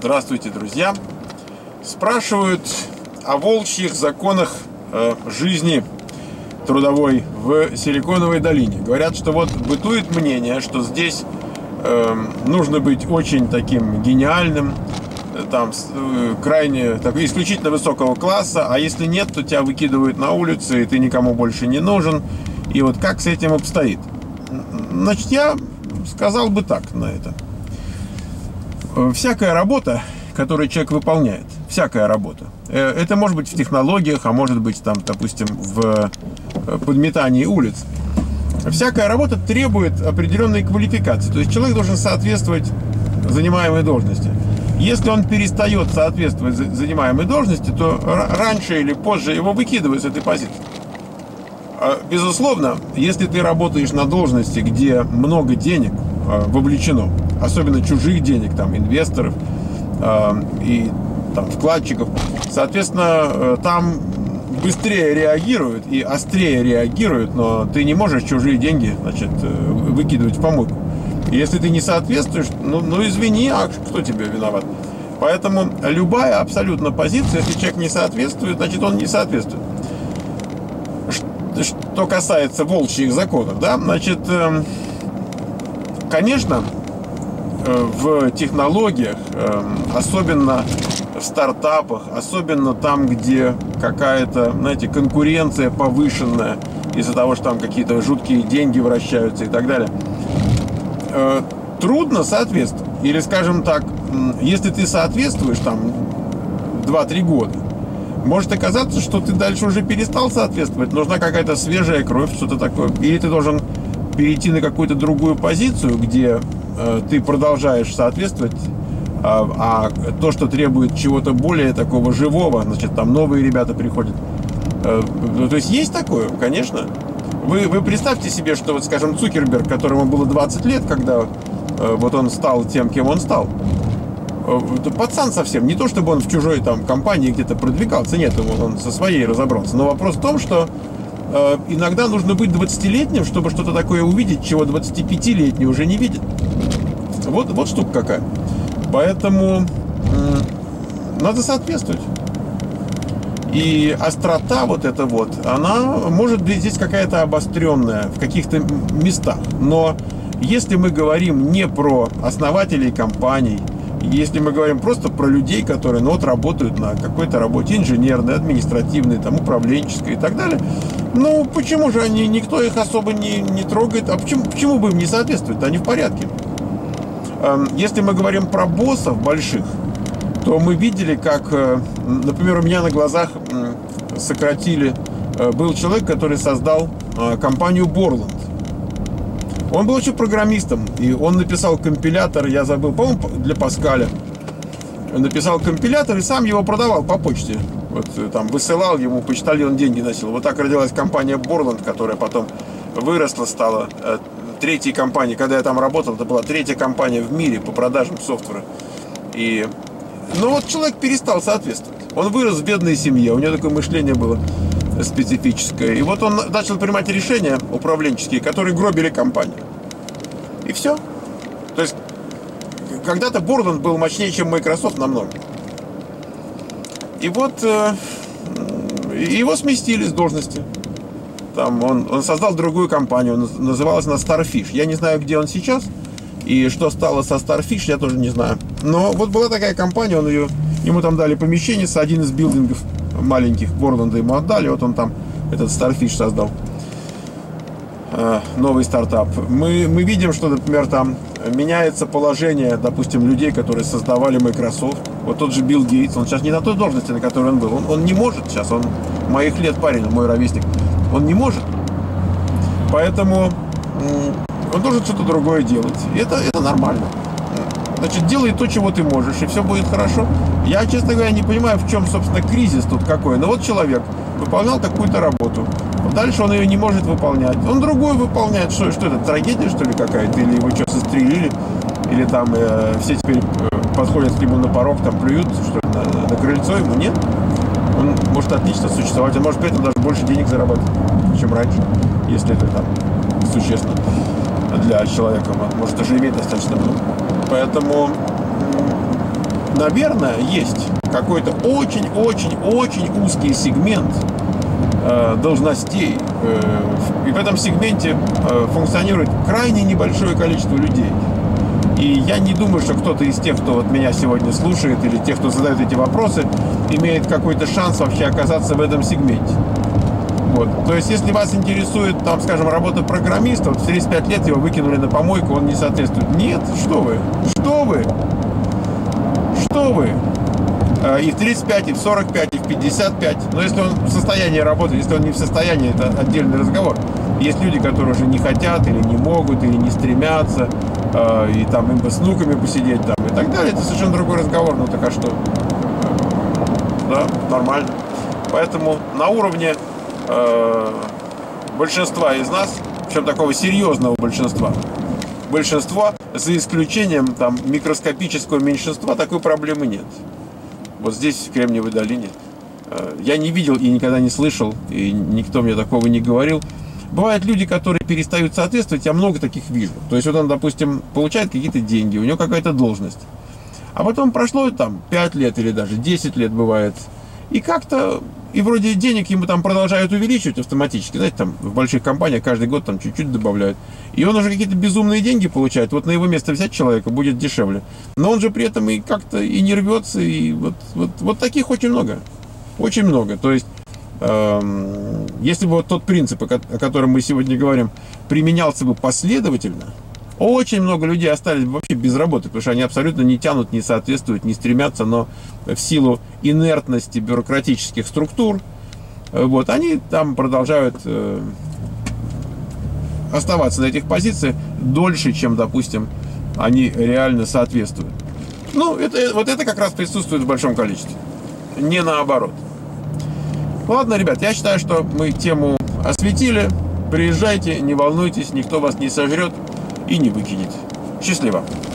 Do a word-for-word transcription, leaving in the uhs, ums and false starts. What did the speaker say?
Здравствуйте, друзья! Спрашивают о волчьих законах э, жизни трудовой в Силиконовой долине. Говорят, что вот бытует мнение, что здесь э, нужно быть очень таким гениальным, там э, крайне так, исключительно высокого класса, а если нет, то тебя выкидывают на улицу, и ты никому больше не нужен. И вот как с этим обстоит? Значит, я сказал бы так на это. Всякая работа, которую человек выполняет, всякая работа, это может быть в технологиях, а может быть, там, допустим, в подметании улиц. Всякая работа требует определенной квалификации. То есть человек должен соответствовать занимаемой должности. Если он перестает соответствовать занимаемой должности, то раньше или позже его выкидывают с этой позиции. Безусловно, если ты работаешь на должности, где много денег вовлечено, особенно чужих денег, там, инвесторов э, и там, вкладчиков, соответственно, там быстрее реагируют и острее реагируют, но ты не можешь чужие деньги, значит, выкидывать в помойку. И если ты не соответствуешь, ну, ну извини, а кто тебе виноват? Поэтому любая абсолютно позиция, если человек не соответствует, значит, он не соответствует. Что касается волчьих законов, да, значит, э, конечно, в технологиях, особенно в стартапах, особенно там, где какая-то, знаете, конкуренция повышенная из-за того, что там какие-то жуткие деньги вращаются и так далее, трудно соответствовать. Или, скажем так, если ты соответствуешь там два-три года, может оказаться, что ты дальше уже перестал соответствовать, нужна какая-то свежая кровь, что-то такое. Или ты должен перейти на какую-то другую позицию, где э, ты продолжаешь соответствовать, а, а то, что требует чего-то более такого живого, значит, там новые ребята приходят. Э, то есть есть такое, конечно. Вы, вы представьте себе, что, вот, скажем, Цукерберг, которому было двадцать лет, когда э, вот он стал тем, кем он стал, э, пацан совсем, не то чтобы он в чужой там компании где-то продвигался, нет, он со своей разобрался. Но вопрос в том, что иногда нужно быть двадцатилетним, чтобы что-то такое увидеть, чего двадцатипятилетний уже не видит. Вот, вот штука какая. Поэтому надо соответствовать. И острота вот эта вот, она может быть здесь какая-то обостренная в каких-то местах. Но если мы говорим не про основателей компаний, если мы говорим просто про людей, которые, ну, вот, работают на какой-то работе инженерной, административной, там, управленческой и так далее, ну, почему же они, никто их особо не, не трогает? А почему, почему бы им не соответствовать? Они в порядке. Если мы говорим про боссов больших, то мы видели, как, например, у меня на глазах сократили, был человек, который создал компанию Borland. Он был еще программистом, и он написал компилятор, я забыл, по-моему, для Паскаля. Он написал компилятор и сам его продавал по почте. Вот там высылал ему, почтальон деньги носил. Вот так родилась компания Borland, которая потом выросла, стала э, третьей компанией. Когда я там работал, это была третья компания в мире по продажам софтвера. И... Ну вот человек перестал соответствовать. Он вырос в бедной семье, у него такое мышление было специфическое. И вот он начал принимать решения управленческие, которые гробили компанию. И все. То есть, когда-то Borland был мощнее, чем Microsoft намного. И вот э, его сместили с должности. Там он, он создал другую компанию, называлась она Starfish. Я не знаю, где он сейчас. И что стало со Starfish, я тоже не знаю. Но вот была такая компания, он ее, ему там дали помещение с один из билдингов маленьких Borland ему отдали, вот он там этот Starfish создал, э, новый стартап. Мы, мы видим, что, например, там меняется положение, допустим, людей, которые создавали Microsoft. Вот тот же Билл Гейтс, он сейчас не на той должности, на которой он был. Он, он не может сейчас, он моих лет парень, мой ровесник, он не может. Поэтому он должен что-то другое делать. И это, это нормально. Значит, делай то, чего ты можешь, и все будет хорошо. Я, честно говоря, не понимаю, в чем, собственно, кризис тут какой. Но вот человек выполнял такую-то работу. Дальше он ее не может выполнять. Он другую выполняет. Что, что это, трагедия, что ли, какая-то? Или его что, застрелили? Или там э, все теперь э, подходят к нему на порог, там плюют, что ли, на, на крыльцо ему? Нет. Он может отлично существовать. Он может при этом даже больше денег зарабатывать, чем раньше. Если это там существенно для человека. Может даже иметь достаточно много. Поэтому наверное, есть какой-то очень-очень-очень узкий сегмент э, должностей, э, и в этом сегменте э, функционирует крайне небольшое количество людей. И я не думаю, что кто-то из тех, кто вот меня сегодня слушает, или тех, кто задает эти вопросы, имеет какой-то шанс вообще оказаться в этом сегменте. Вот. То есть, если вас интересует, там, скажем, работа программиста, вот в тридцать пять лет его выкинули на помойку, он не соответствует. Нет, что вы, что вы, что вы. И в тридцать пять, и в сорок пять, и в пятьдесят пять. Но если он в состоянии работать, если он не в состоянии, это отдельный разговор. Есть люди, которые уже не хотят, или не могут, или не стремятся, и там им бы с внуками посидеть, там, и так далее. Это совершенно другой разговор. Ну так а что? Да, нормально. Поэтому на уровне большинства из нас, причем такого серьезного большинства, большинство, за исключением там микроскопического меньшинства, такой проблемы нет. Вот здесь, в Кремниевой долине, я не видел и никогда не слышал, и никто мне такого не говорил. Бывают люди, которые перестают соответствовать, я много таких вижу. То есть вот он, допустим, получает какие-то деньги, у него какая-то должность. А потом прошло там пять лет или даже десять лет бывает, и как-то... И вроде денег ему там продолжают увеличивать автоматически. Знаете, там в больших компаниях каждый год там чуть-чуть добавляют. И он уже какие-то безумные деньги получает. Вот на его место взять человека будет дешевле. Но он же при этом и как-то и не рвется. И вот, вот, вот таких очень много. Очень много. То есть, эм, если бы вот тот принцип, о котором мы сегодня говорим, применялся бы последовательно, очень много людей остались бы вообще без работы, потому что они абсолютно не тянут, не соответствуют, не стремятся, но в силу инертности бюрократических структур, вот, они там продолжают э, оставаться на этих позициях дольше, чем, допустим, они реально соответствуют. Ну, это, вот это как раз присутствует в большом количестве, не наоборот. Ладно, ребят, я считаю, что мы тему осветили. Приезжайте, не волнуйтесь, никто вас не сожрет и не выкинет. Счастливо!